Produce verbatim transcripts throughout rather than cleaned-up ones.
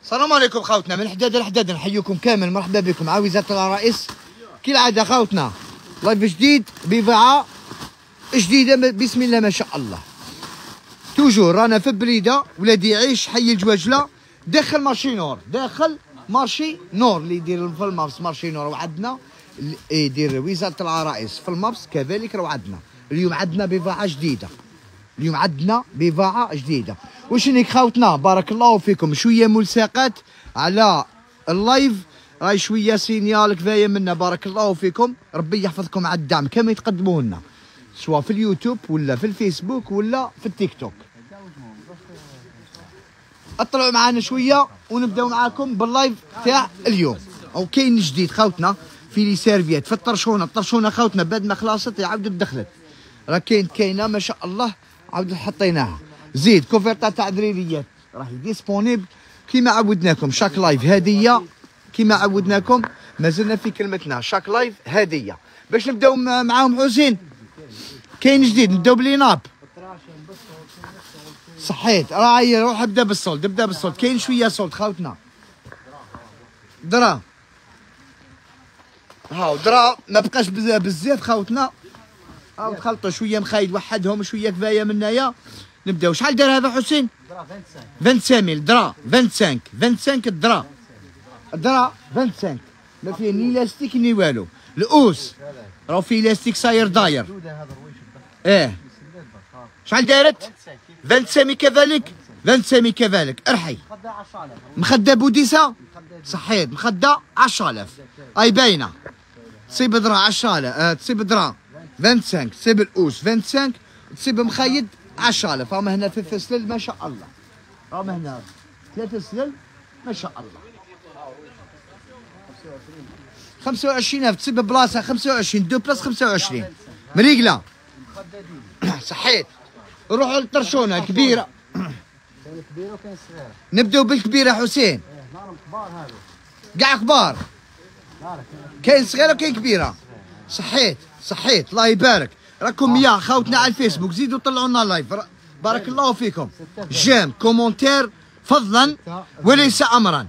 السلام عليكم خوتنا من حداد لحداد، نحييكم كامل، مرحبا بكم مع وزارة العرائس كالعادة خوتنا. لايف جديد بضاعة جديدة بسم الله ما شاء الله. توجور رانا في بريدة ولادي يعيش حي الجواجلة داخل مارشي نور، داخل مارشي نور اللي يدير في المابس مارشي نور، وعندنا يدير وزارة العرائس في المابس كذلك. راه عندنا اليوم عندنا بضاعة جديدة، اليوم عندنا بضاعة جديدة. واش هنيك خوتنا بارك الله فيكم، شوية ملصقات على اللايف، راي شوية سينيال كفاية منا، بارك الله فيكم، ربي يحفظكم على الدعم كما يتقدموا لنا سواء في اليوتيوب ولا في الفيسبوك ولا في التيك توك. اطلعوا معنا شوية ونبداو معاكم باللايف تاع اليوم. او كاين جديد خوتنا في لي سيرفيات في الطرشونة، الطرشونة خوتنا بعد ما خلصت عاودت دخلت، راه كاين كاينه ما شاء الله عاودت حطيناها. زيد كوفرتا تاع دريريات راهي ديسبونيبل كيما عودناكم، شاك لايف هديه كيما عودناكم، مازلنا في كلمتنا شاك لايف هديه. باش نبداو معاهم حسين كاين جديد، نبداو بلي ناب صحيت، راهي روح ابدا بالصولد، ابدا بالصولد، كاين شويه صولد خوتنا. درا هاو درا ما بقاش بزاف خوتنا، هاو تخلطوا شويه مخايد وحدهم شويه كفايه من هنايا. نبداو. شحال دار هذا حسين؟ درا خمسة وعشرين ميل درا خمسة وعشرين خمسة وعشرين درا درا خمسة وعشرين، ما فيه ني لاستيك ني والو. الأوس راهو فيه لاستيك صاير داير. ايه شحال دارت؟ خمسة وعشرين كذلك خمسة وعشرين كذلك. ارحي مخده بوديسه صحيت، مخده عشرة آلاف اي باينه. تصيب درا عشرة آلاف، أه تصيب درا خمسة وعشرين، تصيب الأوس خمسة وعشرين، تصيب مخيد عشرة آلاف. راهم هنا ثلاث سلل ما شاء الله، راهم هنا ثلاث سلل ما شاء الله. خمسة وعشرين ألف تصيب بلاصه خمسة وعشرين، دو بلاص خمسة وعشرين مريقله صحيت. نروحوا للطرشونه الكبيره، كاين الكبيره وكاين الصغيره. نبداو بالكبيره حسين. نارهم كبار هذو كاع كبار، كاين صغيره وكاين كبيره صحيت صحيت. الله يبارك راكم يا خوتنا على الفيسبوك، زيدوا طلعوا لنا لايف، بارك الله فيكم. جيم كومونتير فضلا وليس امرا.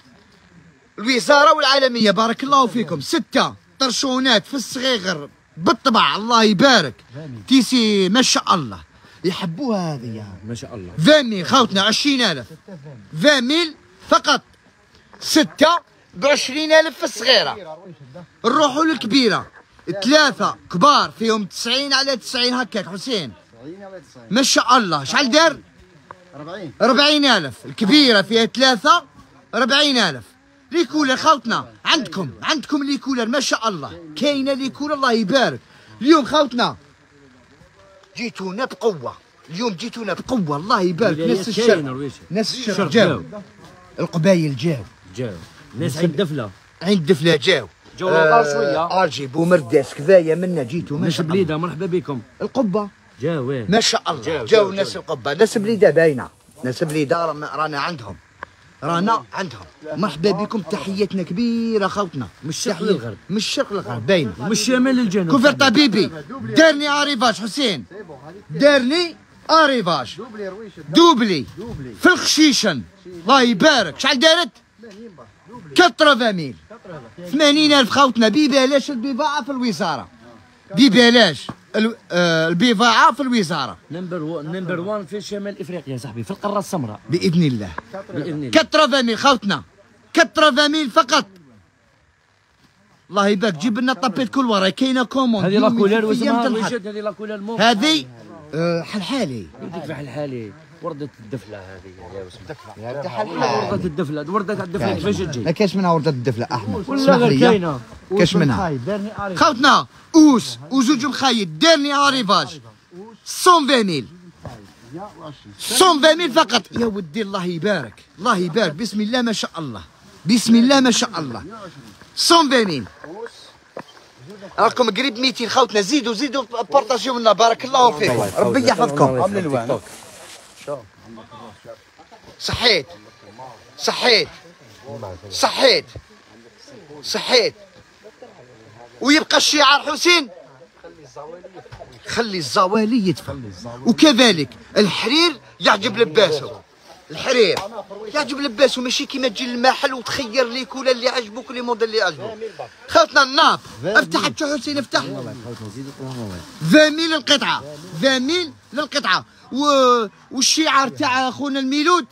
الوزاره والعالميه بارك الله فيكم. ستة طرشونات في الصغيغر بالطبع، الله يبارك. تيسي ما شاء الله يحبوها هذه ما شاء الله. عشرين ميل خوتنا، عشرين ألف عشرين ميل فقط. ستة بعشرين ألف في الصغيرة. نروحوا للكبيرة، ثلاثة كبار فيهم تسعين على تسعين هكاك حسين ما شاء الله. شحال دار؟ أربعين أربعين ألف. الكبيرة فيها ثلاثة أربعين ألف. لي كولر خوتنا عندكم، عندكم لي كولر ما شاء الله، كاينة لي كولر الله يبارك. اليوم خوتنا جيتونا بقوة، اليوم جيتونا بقوة الله يبارك. ناس الشرق، ناس الشرق جاو، القبايل جاو جاو، ناس عند دفلة، عند دفلة جاو جو الغار شوية. ارجي بومرداس كفاية منا جيتو ما ناس شاء الله. بليدة مرحبا بكم. القبة جاو وين؟ ما شاء الله جاو, جاو ناس القبة، ناس بليدة باينة، ناس بليدة رانا عندهم، رانا عندهم. مرحبا بكم، تحياتنا كبيرة خوتنا من الشرق للغرب، من الشرق للغرب باينة، من الشمال للجنوب. كوفر طبيبي دارني اريفاج حسين، دارني اريفاج دوبلي في الخشيشن الله يبارك. شحال دارت؟ ثمانين ميل ثمانين ألف خوتنا ببلاش. البضاعة في الوزارة ببلاش، البضاعة في الوزارة. نمبر و... نمبر واحد في شمال افريقيا صاحبي، في القارة السمراء بإذن الله. بإذن الله. ثمانين ميل خوتنا، ثمانين ميل فقط. الله يبارك. جيب لنا طابيت كل ورا، كاينه كوموند. هذه لاكولير واسمها وجد، هذه لاكولير مو هذه أه حلحالي. يديك في حلحالي وردة الدفلة هذه يا وردة حلحالي، وردة الدفلة، وردة الدفلة كيفاش تجي؟ ما كاش منها وردة الدفلة أحمد، ولا غير كاينة كاش منها خوتنا. أوس وزوج مخيد دارني اريفاج مية ميل مية ميل فقط يا ودي. الله يبارك الله يبارك، بسم الله ما شاء الله، بسم الله ما شاء الله. مية ميل راكم قريب ميتين خوتنا. زيدوا زيدوا بارطاجيو لنا بارك الله فيكم، ربي يحفظكم. صحيت صحيت صحيت صحيت. ويبقى الشعار حسين خلي الزوالي يدفع، وكذلك الحرير يعجب لباسه. الحرير يعجب لباسو ماشي كيما تجي للمحل وتخير لي كولا اللي عجبوك لي موديل اللي عجبوك. خوتنا الناب افتح حتى حسين افتح عشرين ميل القطعه عشرين ميل للقطعه و... والشعار تاع خونا الميلود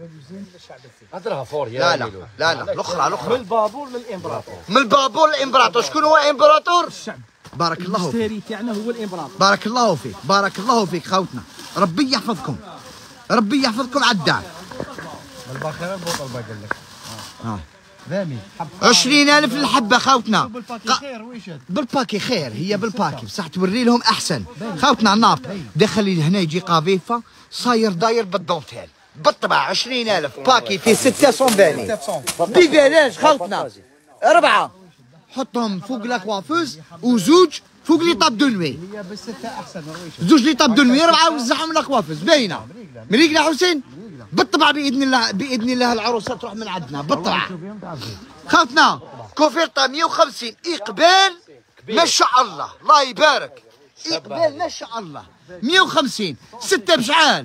هضرها فور لا لا لا لا الاخرى الاخرى من البابور للامبراطور من البابور للامبراطور. شكون هو امبراطور؟ الشعب. بارك الله فيك. المشتري تاعنا هو الامبراطور. بارك الله فيك بارك الله فيك خوتنا ربي يحفظكم ربي يحفظكم على الدار. الباخره البوطه قال لك اه ثامي عشرين ألف للحبه خوتنا. بالباكي خير ويشد بالباكي خير هي بالباكي بصح توري لهم احسن. خوتنا الناب دخل لي هنا يجي قافيفه صاير داير بالدونتيل بالطبع عشرين ألف باكي فيه ستة صنباني ببلاش خوتنا أربعة حطهم فوق لاكوافوز وزوج فوق لي طاب دو نوي. هي بالسته احسن ويشد زوج لي طاب دو نوي أربعة وزعهم لاكوافوز باينه مريقله حسين بالطبع باذن الله باذن الله العروسه تروح من عندنا بالطبع. خوتنا كوفيرتا مية وخمسين اقبال ما شاء الله الله يبارك اقبال ما شاء الله مية وخمسين ستة بشحال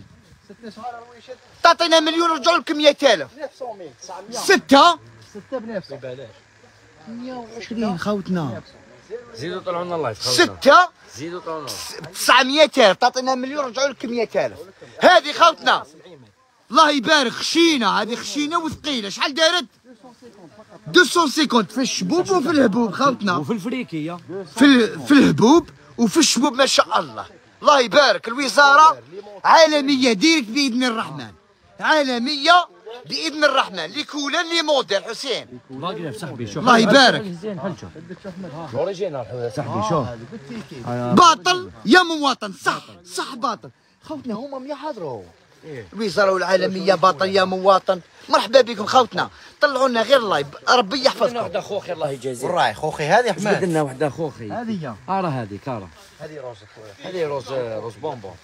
تعطينا مليون ورجعوا لكم مئة ألف ستة سته بنفسه ببلاش مية وعشرين خوتنا زيدوا طلعوا لنا اللايف ستة زيدوا طلعوا لنا تسعمية ألف تعطينا مليون ورجعوا لكم مئة ألف. هذه خوتنا الله يبارك خشينه هذه خشينه وثقيله شحال دارت مئتين وخمسين في الشبوب وفي الهبوب خوتنا وفي الفريكيه في ال- في الهبوب وفي الشبوب ما شاء الله الله يبارك. الوزاره عالميه ديريكت باذن الرحمن عالميه باذن الرحمن لكولا لي موديل حسين باقي صاحبي شوف الله يبارك. زين حل شوف اوريجينال صاحبي شوف باطل يا مواطن صح صح باطل خوتنا هما ما يحضروا الوزاره والعالميه باطل يا مواطن. مرحبا بكم خوتنا طلعوا لنا غير لايف ربي لنا يحفظكم. واحد اخوخي الله يجازيه وراي خوخي هذه حماد بدلنا واحد اخوخي هذه هي ارى هذه كاره هذه روز هذه روز روز بونبون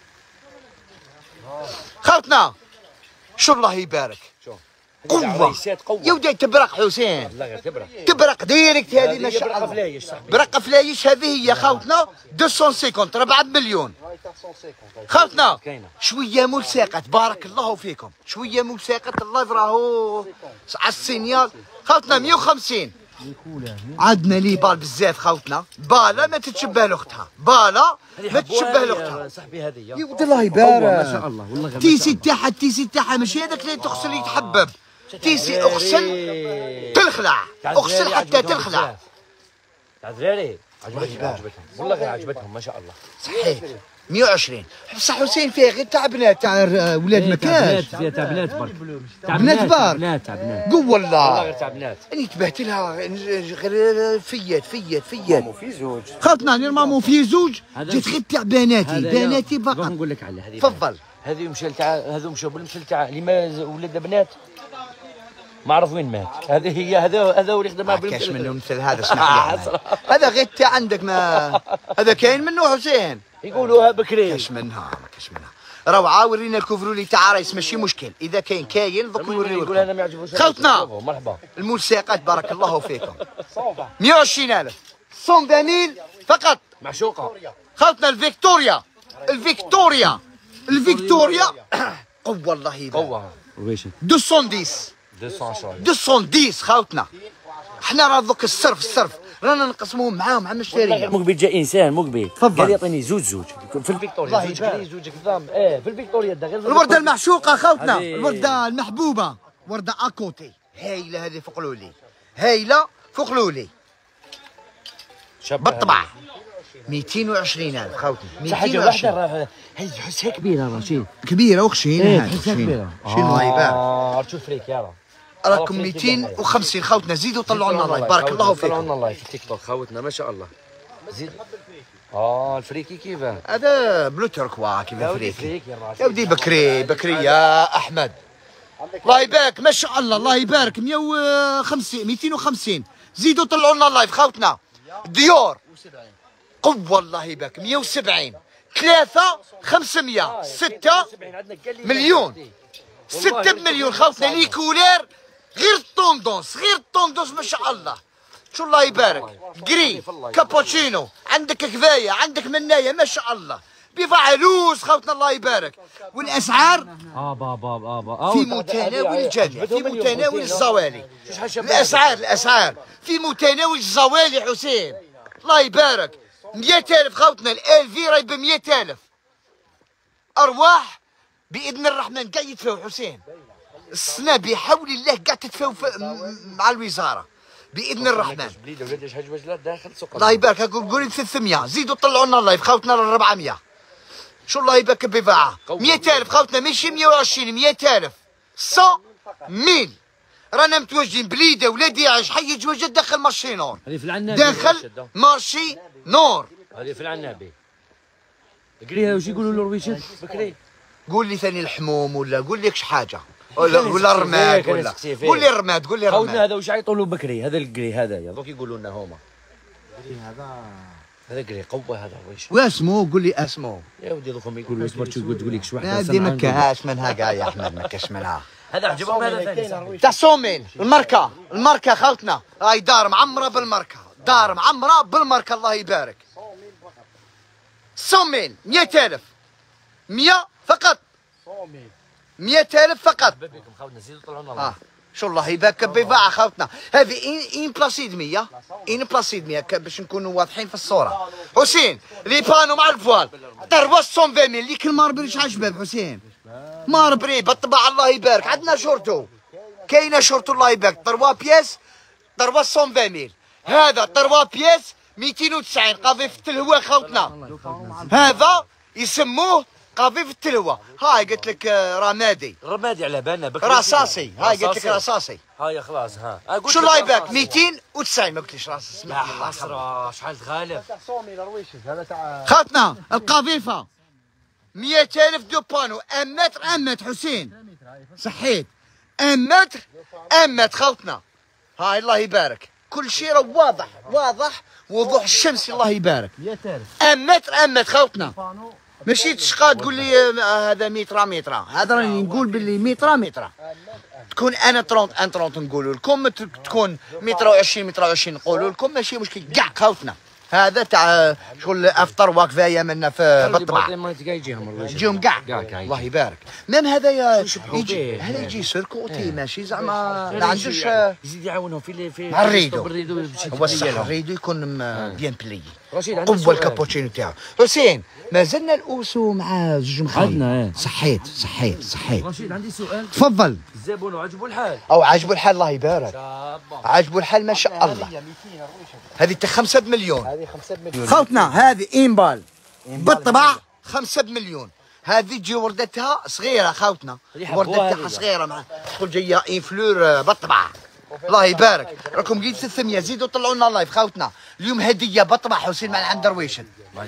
خوتنا شو الله يبارك شوف قوه ريسات قوه يا ودي تبرق حسين لا غير تبرك تبرق ديريكت هذه ما شاء برقه الله فلايش صاحبي برقه فلايش هذه هي خوتنا مئتين وخمسين أربعة مليون. خوتنا كاينه شويه ملصقات بارك الله فيكم شويه ملصقات اللايف راهو على السينيال. خوتنا مية وخمسين عندنا لي بال بزاف خوتنا بالا ما تتشبه لاختها بالا ما تتشبه لاختها صاحبي هذه يا ولد الله ما يبارك. شاء الله والله غير تيسي تاعها التيسي تاعها ماشي هذاك اللي تغسل يتحبب تيسي اغسل تلخلع اغسل حتى تلخلع. تاع دراري عجبتهم عجبتهم والله غير عجبتهم ما شاء الله صحيح مية وعشرين بصح حسين فيه غير تاع بنات تاع ولاد ما كاش فيها تاع بنات برك تاع بنات بار. بنات تاع بنات قول والله غير والله تاع بنات اني تبهت لها غير فيات فيات فيات في زوج خاطنا نورمالمون في زوج هذا جات غير تاع بناتي هذا بناتي روح فقط. نقول لك على هذه تفضل هذه مشى تاع هذو مشاو بالمثل تاع اللي ما ولد بنات ما عرف وين مات. هذه هي هذا هذا هو اللي خدمها ما كاش منه بالمثل مثل هذا اسمح لي أحمد. هذا غير تاع عندك ما هذا كاين منه حسين يقولوها بكري كاش منها ما كاش منها. روعه ورينا الكوفرولي تاع عرايس ماشي مشكل اذا كاين كاين دوك يقول نوريو هذا ما يعجبوش خوتنا مرحبا الملصقات بارك الله فيكم مية وعشرين ألف مية ميل فقط. معشوقه خوتنا الفيكتوريا الفيكتوريا الفيكتوريا قوة الله يبارك قوه ويش مئتين وعشرة مئتين وعشرة مئتين وعشرة خوتنا حنا راه دوك الصرف الصرف رانا نقسموهم معاهم مع المشتريين. مقبل جا انسان مقبل تفضل. قال يعطيني زوج زوج في الفيكتوريا الله زوج يبارك. كري زوج كذا ايه في الفيكتوريا دا غير الوردة المعشوقة خوتنا هذه- الوردة المحبوبة وردة اكوتي هايلة هذه فوق لولي هايلة فوق لولي شابة بالطبع مئتين وعشرين ألف خوتنا صح حاجه مئتين واحده وعشرين راه هي تحسها كبيره رشيد كبيرة وخشينة ايه هذه تحسها خشينة كبيره شيل الله يبارك. اه تشوف فريك يا راه راكم مئتين وخمسين خوتنا زيدوا طلعوا لنا لايف بارك الله طلعوا فيكم. لنا لايف في التيك توك خوتنا ما شاء الله زيد اه الفريكي كيفاه هذا بلو تركوا كيما فريكي فريك يا راشد يا ودي بكري بكري يا احمد الله يبارك ما شاء الله الله يبارك مئة وخمسين مئتين وخمسين زيدوا طلعوا لنا لايف خوتنا ديور قوة الله يبارك مئة وسبعين ثلاثة خمسمية ستة مليون ستة بمليون خوتنا لي كولير غير الطوندونس غير الطوندونس ما شاء الله شو الله يبارك. جري كابوتشينو عندك كفايه عندك منايه ما شاء الله بضاعة لوز خوتنا الله يبارك. والاسعار اه بابا بابا في متناول الجميع، في متناول الزوالي. الاسعار الاسعار في متناول الزوالي حسين الله يبارك. مئة ألف خوتنا، الالفي راهي ب مئة ألف. ارواح باذن الرحمن كاع يتفاو حسين. السنه بحول الله كاع تتفاو مع الوزاره باذن الرحمن. الله يبارك. اقول قولي ثلاثمية، زيدوا طلعوا لنا اللايف خوتنا ل أربعمية. شو الله يبارك بضاعه مئة ألف خوتنا، ماشي مئة وعشرين، مئة ألف. مئة ميل رانا متواجدين بليده ولادي عايش حي يتواجد داخل مارشي نور. هذه في العنابي، داخل مارشي نور. هذه في العنابي. قريها واش يقولوا له رويشات بكري. قول لي ثاني الحموم ولا قول لي كش حاجه ولا ولا الرماد ولا قول لي الرماد قول لي الرماد. خوتنا هذا واش يعيطوا له بكري، هذا القري هذايا دوك يقولوا لنا هما. هذا هذا قري قوه هذا رويش. واسمو قول لي اسمو. يا ودي دوكم يقولوا اصبر تقول تقول لك شي واحد. هذه ما كاش منها كاع يا احمد، ما كاش منها. هذا عجبهم هذا ثاني. تاع سوميل الماركه، الماركه خوتنا هاي دار معمره بالماركه، دار معمره بالماركه الله يبارك. سوميل مئة ألف، مئة فقط، مئة ألف فقط. بابيكم خوتنا زيدوا طلعوا لنا. اه شو الله يبارك بضاعة خوتنا. هذه إن إن بلاسيد مية، إن بلاسيد مية باش نكونوا واضحين في الصورة. حسين لي بانو مع الفوال تروا مئة وعشرين اللي كل ماربري شحال شباب حسين؟ ماربري بالطبع الله يبارك. عندنا شورتو، كاينة شورتو الله يبارك تروا بياس تروا مئة وعشرين. هذا تروا بياس مئتين وتسعين قضيف التلهوة خوتنا. هذا يسموه قضيف التلوة. هاي قلت لك رمادي رمادي على بالنا بكري. رصاصي، هاي قلت لك رصاصي. هاي خلاص ها. شو الله يبارك مئتين وتسعين ما قلتليش راسي. لا حسرة شحال تغالب. تاع صومي لرويشد هذا تاع خاطنا القذيفة مئة ألف دو بانو، أم متر أم متر حسين صحيت، أم متر أم متر خوتنا. هاي الله يبارك كل شيء راه واضح واضح وضوح الشمس الله يبارك. مئة ألف أم متر أم متر خوتنا. ماشي تشقى تقول لي هذا متر متر، هذا راني نقول باللي متر متر. تكون انا ثلاثين ان ثلاثين نقولوا لكم، تكون متر وعشرين متر وعشرين نقولوا لكم، ماشي مشكل كاع خوتنا. هذا تاع شغل افطر وكفايه منا في بالطبع يجيهم كاع الله يبارك. ميم هذايا يجي هذا يجي سيركوتي ماشي زعما ما عندوش يزيد يعاونهم في في مع الريدو. الريدو هو الصح الريدو يكون بيان بلي. رشيد عندي قوه الكابوتشينو تاعو. حسين ما زلنا الأوسو مع زوج مخايل. عندنا ايه صحيت صحيت صحيت. رشيد عندي سؤال. تفضل. الزبون وعجبوا الحال. او عجبوا الحال الله يبارك. عجبوا الحال ما شاء الله. هذه تاع خمسة مليون. هذه خمسة مليون خوتنا هذه إيمبال بالطبع خمسة مليون. هذه تجي وردتها صغيره خوتنا، وردتها صغيره مع تقول جايه ان فلور بالطبع الله يبارك. راكم قلت ثلاثمية زيدوا طلعوا لنا لايف خوتنا. اليوم هديه بالطبع حسين مع العم درويشن.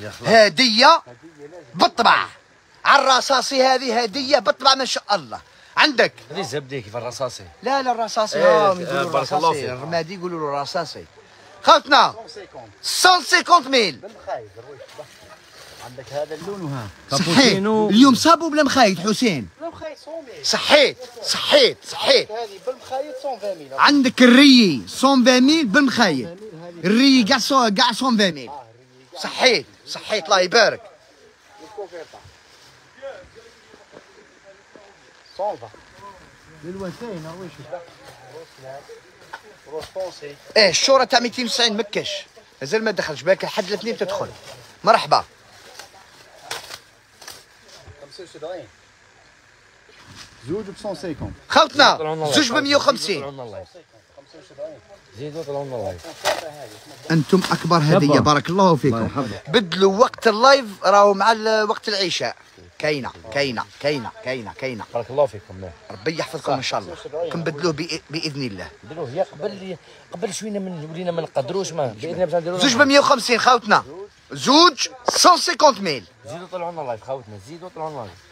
هديه بالطبع على الرصاصي، هذه هديه بالطبع ما شاء الله. عندك هذه زبده كيف الرصاصي. لا لا الرصاصي إيه ها آه يقولوا بارك الله الرصاصي، فيك. الرمادي يقولوا له الرصاصي. خوتنا مئة وخمسين ميل. عندك هذا اللون وها صحيت اليوم صابوا بلا مخايد حسين. بالمخايط صومي. صحيت صحيت صحيت. هذه بالمخايط مئة وعشرين ميل. عندك الري مئة وعشرين ميل بالمخايد، الري كاع كاع مئة وعشرين ميل. صحيت صحيت الله يبارك. صونفا للوثاين رويشد روسبونسي. ايه الشورى تاع مئتين وتسعين مكش مازال ما دخلش، بالك حد الاثنين تدخل. مرحبا. خمسة وسبعين زوج ب مئة وخمسين. خوتنا زوج ب مئة وخمسين. زيدوا طلعوا لنا اللايف. انتم اكبر هديه بارك الله فيكم. بدلوا وقت اللايف راهو مع وقت العشاء. كاينه كاينه كاينه كاينه كاينه بارك الله فيكم. ربي يحفظكم ان شاء الله. كنبدلوه بإ- باذن الله. ديروه هي قبل قبل شويه من ولينا ما نقدروش ما باذن الله باش نديروا. زوج ب مئة وخمسين خوتنا، زوج مئة وخمسين ميل. زيدوا طلعوا لنا اللايف خوتنا، زيدوا طلعوا لنا اللايف.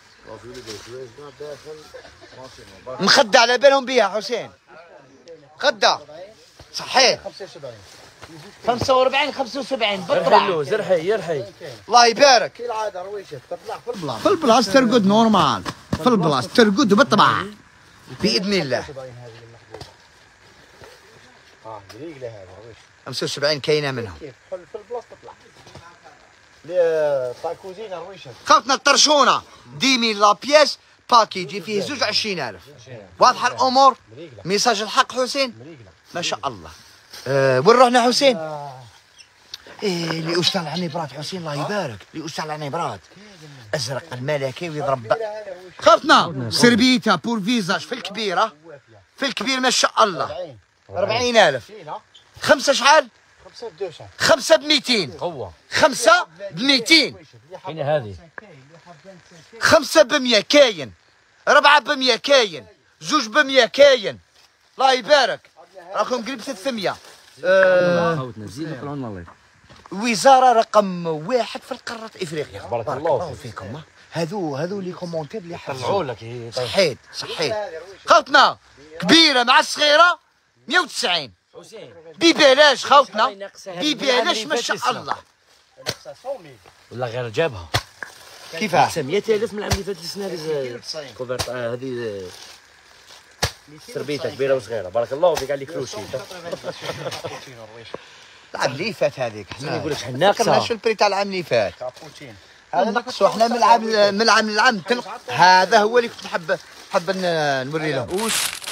مخدة على بالهم بها حسين. خدة صحيح. خمسة وأربعين خمسة وسبعين بالطبع. حلو زرحي يرحي. الله يبارك. كالعاده رويشد تطلع في البلاصه. في البلاص ترقد نورمال، في البلاص ترقد بالطبع باذن الله. اه قليله هذا رويشد. خمسة وسبعين كاينه منهم. كيف في البلاصه تطلع. لي طا كوزينه رويشه. خوتنا الطرشونه ديميل لا بياس باكي يجي فيه زوج عشرين ألف. واضحه الامور؟ ميساج الحق حسين؟ ما شاء الله. أه وين رحنا حسين؟ ايه اللي اشتغل على نبرات حسين الله يبارك، اللي اشتغل على نبرات ازرق الملكي ويضرب. خوتنا سربيتا بور فيزاج في الكبيره، في الكبير ما شاء الله أربعين ألف. خمسه شحال؟ خمسة بدوشة. خمسه ب مئتين. قوه خمسه ب مئتين. هنا هذه خمسه ب مئة كاين، ربعه ب مئة كاين، زوج ب مئة كاين. الله يبارك راكم قريب ثلاثمئة. آه خوتنا زيد نطلعوا لنا الله. وزاره رقم واحد في القاره افريقيا. بارك الله فيكم. هذو هذو لي كومونتير اللي طلعوا لك. صحيت صحيت. خوتنا كبيره مع الصغيره مئة وتسعين حسين ببلاش. خوتنا ببلاش ما شاء الله. والله غير جابها كيفاش؟ مئة ألف من العام اللي فات السنه هذه كوفرت هذه تربيتها كبيره وصغيره. بارك الله فيك عليك فلوسي. العام اللي فات هذيك انا نقول لك شحال ناقصه ناقصه. شو البري تاع العام اللي فات؟ هذا نقصوا احنا من العام من العام للعام. هذا هو اللي كنت نحب نحب نوري لهم.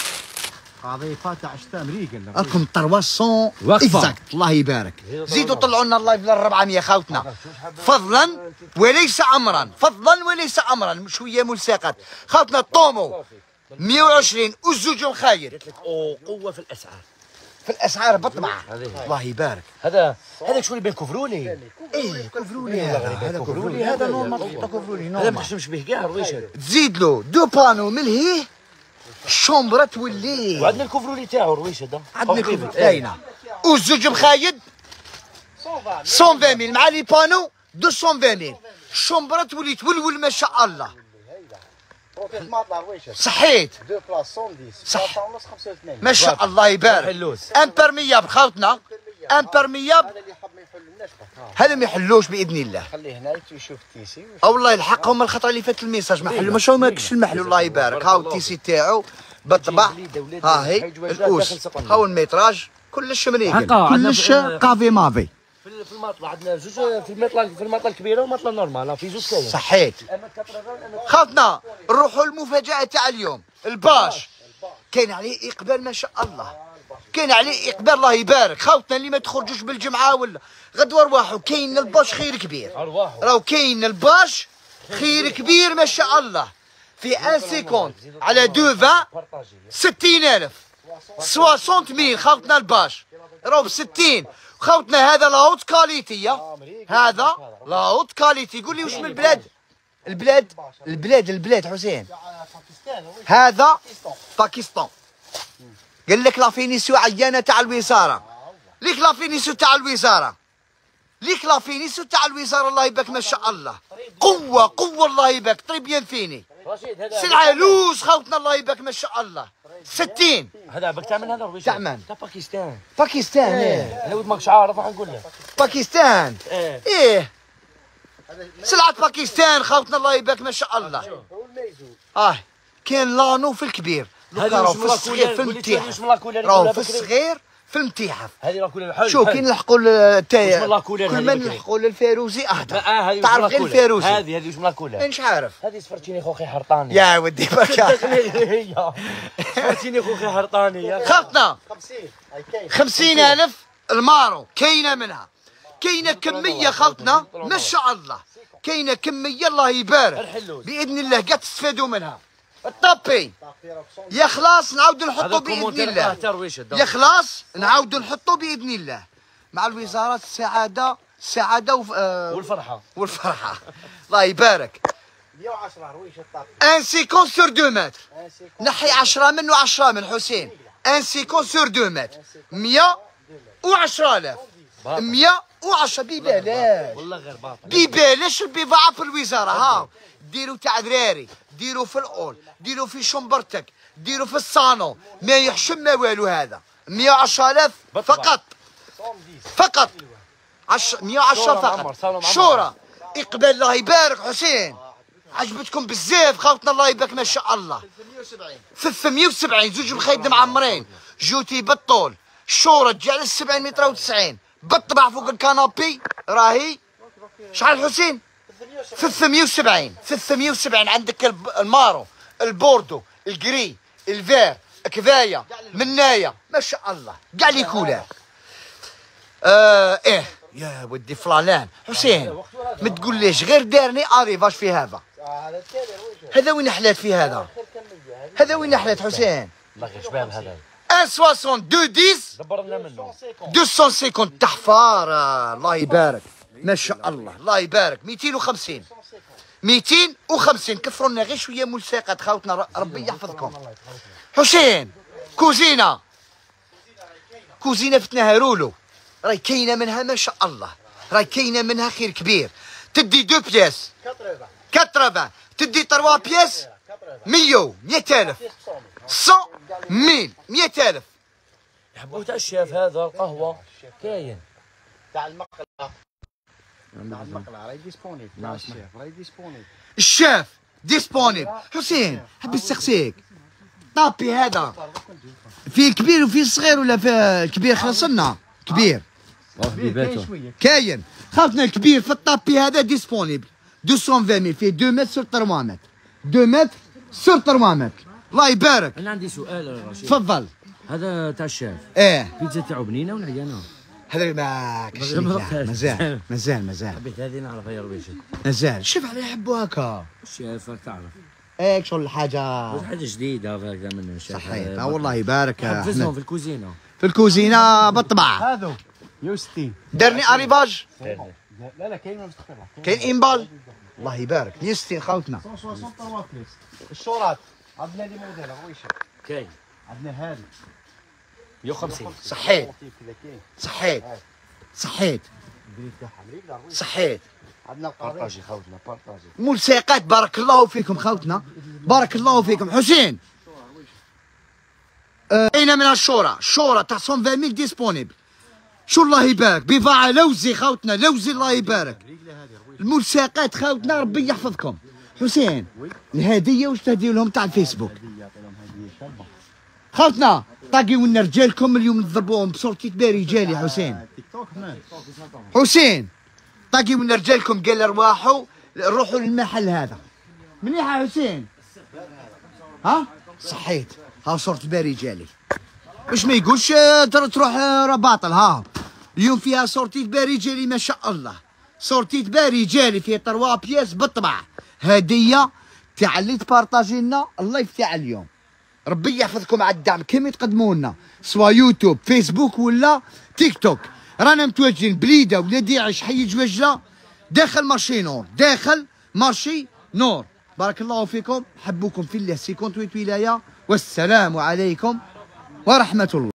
هذه فاتح شتا مريقل. راكم طرواسون واقفة. اكزاكت الله يبارك. زيدوا طلعوا لنا اللايف ل أربعمئة خوتنا فضلا وليس امرا، فضلا وليس امرا. شويه ملصقات خوتنا. الطومو مئة وعشرين والزوج مخاير. قلت لك او قوه في الاسعار. في الاسعار بطمعه. هذه. الله يبارك. هذا هذاك شو اللي بين كوفرولي. ايه كوفرولي هذا هذا كوفرولي هذا نورمال. تحط كوفرولي هذا ما نورمال. تخشمش به كاع رويشه. تزيد له دو بانو من هي الشومبره تولي. وعندنا الكوفرولي تاعو رويشه ده. عندنا كوفرولي باينه. والزوج مخايد مئة وعشرين مع لي بانو مئتين وعشرين. الشومبره تولي تولول ما شاء الله. روكيت ماطلع رويشه. صحيت دو بلاص مئة وعشرين. صح. ونص خمسة وثمانين. ما شاء الله يبارك. حلوس. امبرمياب خوتنا امبرمياب. هذا اللي حاب ما يحلناش بقى. هذا ما يحلوش باذن الله. خليه هنا يشوف التيسي. او الله يلحقهم الخطره اللي فات الميساج ما حلو ماشي ما كاش المحلو. الله يبارك. هاو التيسي تاعو بالطبع. ها هي الاوس هاو الميتراج كلش مريقل كلش قافي مافي. في المطلع عندنا زوج في المطلع في المطلع الكبيره ومطلع نورمال في زوج كاين. صحيت. خاطنا نروحوا المفاجاه تاع اليوم. الباش كاين عليه اقبال ما شاء الله. كاين عليه اقبال الله يبارك. خوتنا اللي ما تخرجوش بالجمعه ولا غدوه ارواحوا. كاين الباش خير كبير. ارواحوا راهو كاين الباش خير كبير ما شاء الله. في ان سيكونت على دو فان ستين ألف ستين ميل. خوتنا الباش راهو ب ستين. خوتنا هذا لاوت كاليتي. هذا لاوت كاليتي. قول لي واش من البلاد؟ البلاد البلاد البلاد حسين. هذا باكستان. قال لك لا فينيسيو عيانه تاع الوزاره. ليك لا فينيسيو تاع الوزاره. ليك لا فينيسيو تاع الوزاره الله يبارك ما شاء الله. قوه قوه الله يبارك. طري بيان فيني. سلعه لوز خوتنا الله يبارك ما شاء الله. ستين. هذا باك تاع من هذا رويشه. تاع من؟ تاع باكستان. باكستان. ايه انا ود ماكش عارف راح نقول لك. باكستان. ايه ايه سلعه باكستان خوتنا الله يبارك ما شاء الله. اه كاين لانو في الكبير. هذه راهو واش في الصغير في المتحف. المتحف. راهو في الصغير في المتحف. هذه لاكولير حلو. شوف كي نلحقوا التاي واش لاكولير كل هذه ما بكري؟ نلحقوا للفيروزي اهدى. اه هذه تعرف غير الفيروزي. هذه هذه واش لاكولير. مش عارف. هذه صفرتيني خوخي حرطاني. يا ودي بركة. هي صفرتيني خوخي حرطاني يا خلطنا خمسين. هاي كاين. خمسين ألف المارو كاينة منها. كاينة كمية خلطنا ما شاء الله. كاينة كمية الله يبارك. الحلوز. بإذن الله قاعد تستفادوا منها. الطابي يا خلاص نعاود نحطوا بإذن الله. يا خلاص نعاود نحطوا بإذن الله مع الوزارة. السعادة السعادة وف... آه والفرحة والفرحة. الله يبارك. مئة وعشرة رويشه الطابي. ان سيكون سور دو متر. نحي عشرة من وعشرة من حسين. ان سيكون سور دو متر. مئة وعشرة آلاف. مئة وعشرة ببلاش. والله غير باطل. ببلاش البضاعة في الوزارة. ها ديروا تاع دراري. ديروا في الاول. ديروا في شمبرتك. ديروا في الصالون. ما يحشم ما والو هذا. مئة وعشرة آلاف فقط. فقط. عش... مئة وعشرة فقط. شورى اقبال الله يبارك حسين. عجبتكم بزاف خوتنا الله يبارك ما شاء الله. ثلاثمئة وسبعين زوج مخيد معمرين. جوتي بالطول. الشورى تجي على سبعين متر وتسعين بالطبع فوق الكانابي راهي شحال حسين؟ ثلاثمية وسبعين ثلاثمية وسبعين. عندك الب- المارو، البوردو، الجري، الفير، كفايه منايه ما شاء الله كاع لي كولار. آه ايه يا ودي فلالان حسين ما تقوليش غير دارني اريفاج في هذا. هذا التالي رويش هذا وين حلات في هذا؟ هذا وين حلات حسين؟ الله يخليك شباب هذا واحد وستين اثنين عشرة دبرنا منه مئتين وخمسين تحفار. الله يبارك ما شاء الله الله يبارك. مئتين وخمسين مئتين وخمسين. كثروا لنا غير شويه ملصقات خاوتنا ر- ربي يحفظكم. حسين كوزينه كوزينه فتناها رولو راهي كاينه منها ما شاء الله راهي كاينه منها خير كبير. تدي دو بياس ثمانين تدي تروا بياس مية مئة ألف مية ميل مئة ألف. يحبوا تاع الشاف هذا القهوه كاين تاع المقلة تاع المقلة راهي ديسبونيبل تاع الشيف راهي ديسبونيبل. الشاف ديسبونيبل. حسين حبيت نسقسيك طابي هذا فيه الكبير وفيه الصغير ولا فيه الكبير خلصنا؟ كبير بيباتو كاين خاطنا الكبير في الطابي هذا ديسبونيبل مئتين وعشرين فيه اثنين متر سور ثلاثة متر اثنين متر سور ثلاثة متر. الله يبارك. انا عندي سؤال رشيد تفضل. هذا تاع الشاف ايه البيتزا تاعو بنينه ولا عيانه؟ هذا ما كاش ما ذقتهاش. مازال مازال مازال حبيت هذه نعرفها يا ربيشي مازال. شوف على يحبوا هكا الشاف راك تعرف ايه شغل الحاجه واش حاجه جديده هكذا من الشاف صحيح. آه والله يبارك حفزهم احنا في الكوزينه في الكوزينه بالطبع. هذو مئة وستين. درني اريفاج لا لا كاين مستقرة كاين امبال. الله يبارك مئة وستين خاوتنا. مئتين وستين طروا بياس. الشورات عندنا لي موديل رويش كاين عندنا هذه مئة وخمسين صحيت كذا كاين صحيت صحيت البريد تاعها مريقلة رويش. صحيت. عندنا البارطاجي خوتنا بارطاجي. ملصقات بارك الله فيكم خوتنا بارك الله فيكم. حسين اين من الشورى الشورى تاع مئة وعشرين ديسبونيبل. شو الله يبارك بضاعة لوزي خوتنا لوزي الله يبارك. الملصقات خوتنا ربي يحفظكم. حسين الهدية واش تهديو لهم تاع الفيسبوك خوتنا طاقيو لنا رجالكم اليوم نضربوهم بصورتي تباري رجالي. حسين تيك توك مان. حسين طاقيو لنا رجالكم قال ارواحوا روحوا للمحل هذا مليحة. حسين ها صحيت ها صورت باري رجالي باش ما يقولش آه، ترى تروح آه، راه باطل. ها اليوم فيها صورتي باري رجالي ما شاء الله صورتي باري رجالي فيها تروا بياس بالطبع. هدية تاع اللي تبارطاجي لنا الله يفتح اليوم. ربي يحفظكم على الدعم كيما تقدموا لنا سواء يوتيوب فيسبوك ولا تيك توك. رانا متواجدين بليده ولادي يعيش حي جوجله داخل مارشي نور داخل مارشي نور. بارك الله فيكم حبوكم في الله سي كونتويت ولايه والسلام عليكم ورحمه الله.